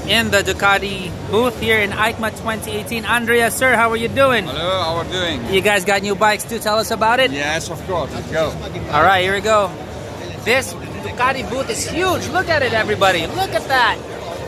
in the Ducati booth here in EICMA 2018. Andrea, sir, how are you doing? Hello, how are you doing? You guys got new bikes too? Tell us about it. Yes, of course. Let's go. All right, here we go. This Ducati booth is huge. Look at it, everybody. Look at that.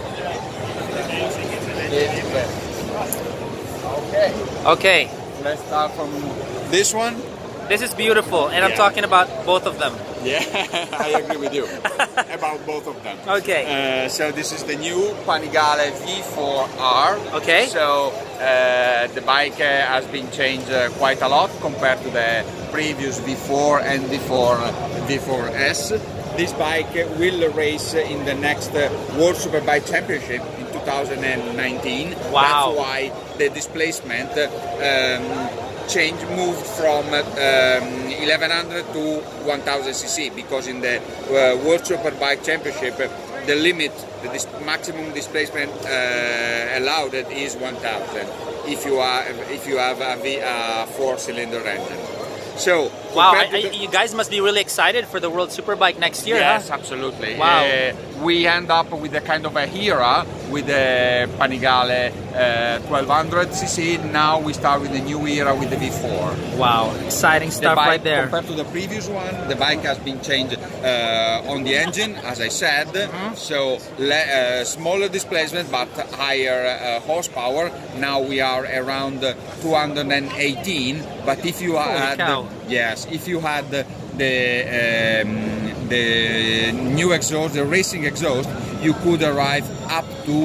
Okay. Let's start from this one. This is beautiful, and I'm talking about both of them. Yeah, I agree with you about both of them. Okay. So this is the new Panigale V4R. Okay. So the bike has been changed quite a lot compared to the previous V4 and V4S. This bike will race in the next World Superbike Championship in 2019. Wow. That's why the displacement change moved from 1100 to 1000 cc, because in the World Superbike Championship the limit, the maximum displacement allowed is 1000 if you have a 4-cylinder engine. So wow, you guys must be really excited for the World Superbike next year. Yes, huh? absolutely. Wow. We end up with a kind of a era with the Panigale 1200cc. Now we start with the new era with the V4. Wow, exciting stuff right there. Compared to the previous one, the bike has been changed on the engine, as I said. So smaller displacement but higher horsepower. Now we are around 218. But if you had, if you had the new exhaust, the racing exhaust, you could arrive up to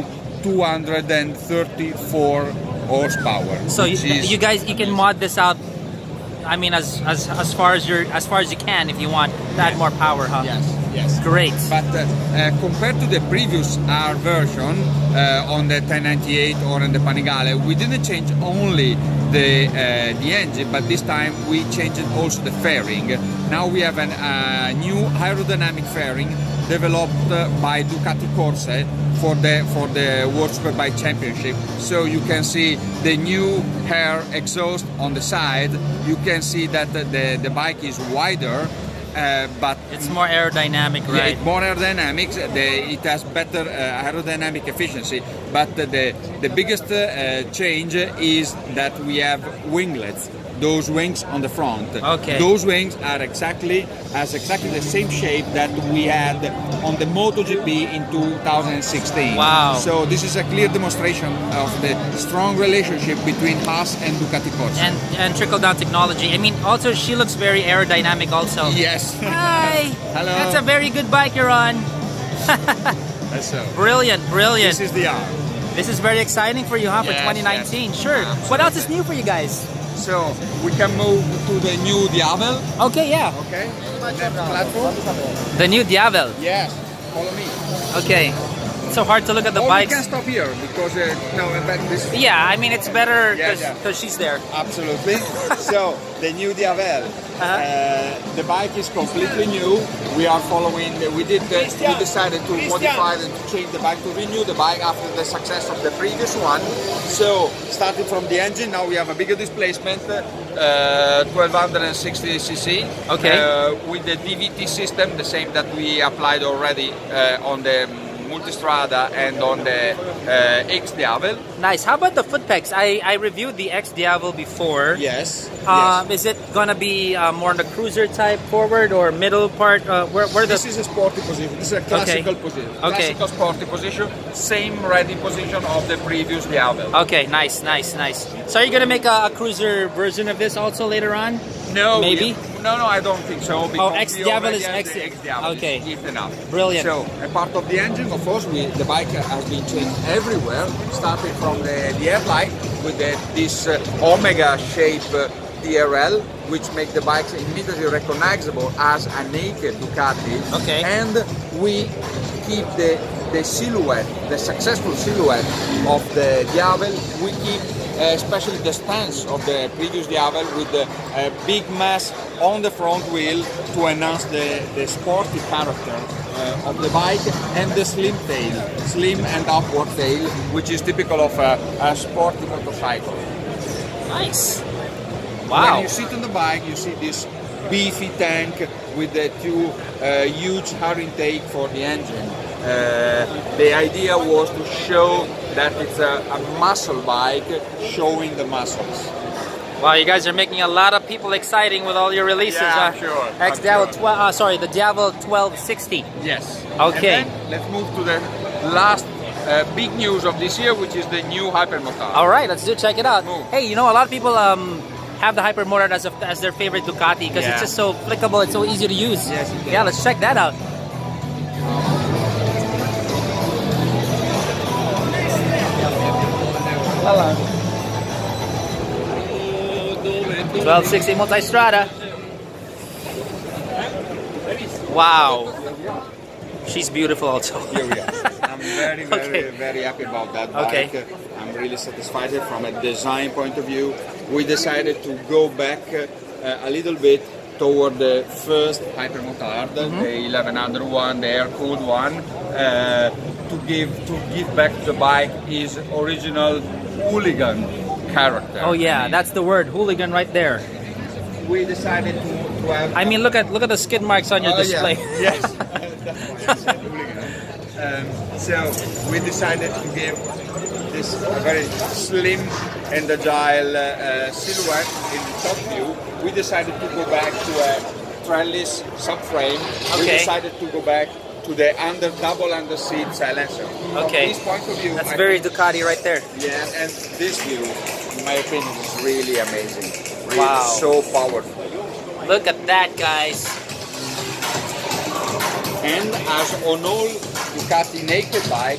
234 horsepower. So you guys, you can mod this out. I mean, as far as you can, if you want to add more power, huh? Yes. Yes. Great. But compared to the previous R version on the 1098 or on the Panigale, we didn't change only the engine, but this time we changed also the fairing. Now we have a new aerodynamic fairing developed by Ducati Corse for the World Superbike Championship. So you can see the new air exhaust on the side. You can see that the bike is wider. But it's more aerodynamic, right? Yeah, it's more aerodynamics. It has better aerodynamic efficiency. But the biggest change is that we have winglets. Those wings on the front. Okay. Those wings are exactly the same shape that we had on the MotoGP in 2016. Wow. So this is a clear demonstration of the strong relationship between us and Ducati Corse. And trickle-down technology. I mean, also she looks very aerodynamic also. Yes. Hi. Hello. That's a very good bike you're on. That's so. Brilliant, brilliant. This is the R. This is very exciting for you, huh? For 2019. Yes. Sure. Absolutely. What else is new for you guys? So we can move to the new Diavel. Okay, yeah. Okay. Next platform. The new Diavel. Yes. Follow me. Okay. It's so hard to look at the bikes. We can stop here because this. Yeah, I mean it's better because she's there. Absolutely. So the new Diavel. The bike is completely new. We are following. We decided to modify and to change the bike, to renew the bike after the success of the previous one. So starting from the engine, now we have a bigger displacement, 1260 cc. Okay. With the DVT system, the same that we applied already on the Multistrada and on the X Diavel. Nice. How about the foot pegs? I reviewed the X Diavel before. Yes. Is it gonna be more on the cruiser type forward or middle part? This is a sporty position. This is a classical position. Classical sporty position. Same ready position of the previous Diavel. Okay. Nice. Nice. Nice. So are you gonna make a cruiser version of this also later on? No. Maybe. No, I don't think so. X Diavel is X Diavel. Okay. Is enough. Brilliant. So a part of the engine, of course, the bike has been changed everywhere, starting from the headlight with this Omega shape DRL, which make the bikes immediately recognizable as a naked Ducati. Okay. And we keep the silhouette, the successful silhouette of the Diavel. We keep especially the stance of the previous Diavel with the big mass on the front wheel to enhance the sporty character of the bike, and the slim and upward tail, which is typical of a sporty motorcycle. Nice. Wow. When you sit on the bike, you see this beefy tank with the two huge air intake for the engine. The idea was to show that it's a muscle bike showing the muscles. Wow, you guys are making a lot of people exciting with all your releases. Yeah, I'm sure. X-Diavel 12, sorry, the Diavel 1260. Yes. Okay. And then let's move to the last big news of this year, which is the new Hypermotard. All right, let's check it out. Move. Hey, you know, a lot of people have the Hypermotard as their favorite Ducati because it's just so flickable, it's so easy to use. Yes, it is. Yeah, let's check that out. Hello. 1260 Multistrada. Wow. She's beautiful also. Here we are. I'm very happy about that bike. Okay. I'm really satisfied from a design point of view. We decided to go back a little bit toward the first Hypermotard, the 1101, the air-cooled one, to give back to the bike his original hooligan character. Oh yeah, that's the word, hooligan right there. We decided to have... I mean, look at the skid marks on your display. Yeah. Yes. That's why I said hooligan. So we decided to give this very slim and agile silhouette in the top view. We decided to go back to a trellis subframe. Okay. We decided to go back to the double under seat silencer. Okay. From this point of view, That's I very think, Ducati right there. yeah, and this view, in my opinion, is really amazing. Really Wow. so powerful. Look at that, guys. And as on all Ducati naked bike,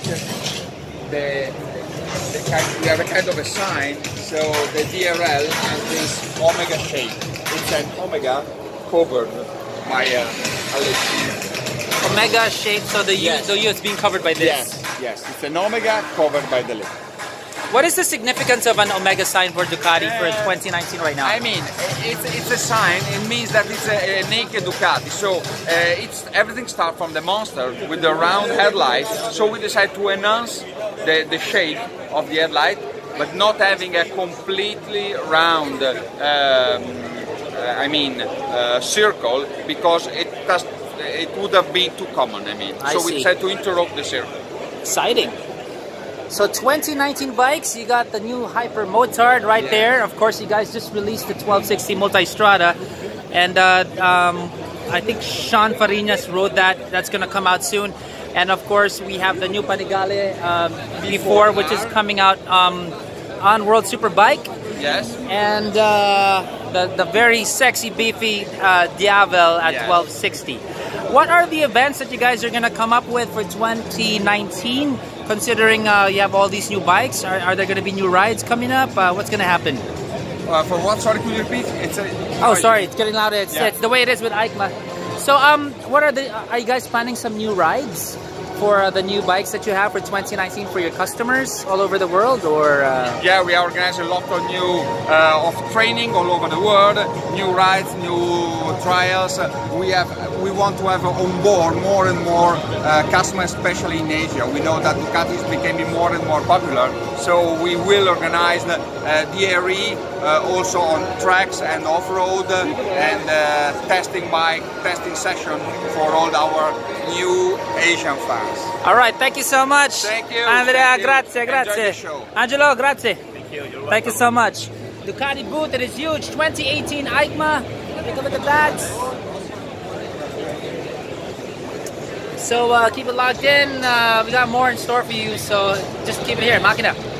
we have a kind of a sign. So the DRL has this omega shape. It's an omega covered by a lip. Omega shape, so the U is being covered by this. Yes. It's an omega covered by the lip. What is the significance of an Omega sign for Ducati for 2019 right now? I mean, it's a sign. It means that it's a naked Ducati. So everything starts from the Monster with the round headlights. So we decided to enhance the shape of the headlight, but not having a completely round, circle, because it would have been too common. I mean, I so see. we decided to interrupt the circle. Exciting. So 2019 bikes, you got the new Hypermotard right there. Of course, you guys just released the 1260 Multistrada, and I think Sean Farinas rode that. That's going to come out soon. And of course, we have the new Panigale V4, which is coming out on World Superbike. Yes. And the very sexy, beefy Diavel at 1260. What are the events that you guys are going to come up with for 2019? Considering you have all these new bikes, are there going to be new rides coming up? What's going to happen? For what? Sorry, could you repeat? Sorry, it's getting louder. It's the way it is with EICMA. So, what are you guys planning some new rides for the new bikes that you have for 2019 for your customers all over the world, or? Yeah, we are organizing a lot of new of training all over the world, new rides, new trials. We want to have on board more and more customers, especially in Asia. We know that Ducati is becoming more and more popular, so we will organize the DRE also on tracks and off-road and testing session for all our new Asian fans. All right, thank you so much. Thank you. Andrea, Thank you. grazie, Enjoy grazie. the show. Angelo, grazie. Thank you. Thank you so much. Ducati booth, it is huge. 2018 EICMA. Take a look at that. So keep it locked in. We got more in store for you, so just keep it here. Makina.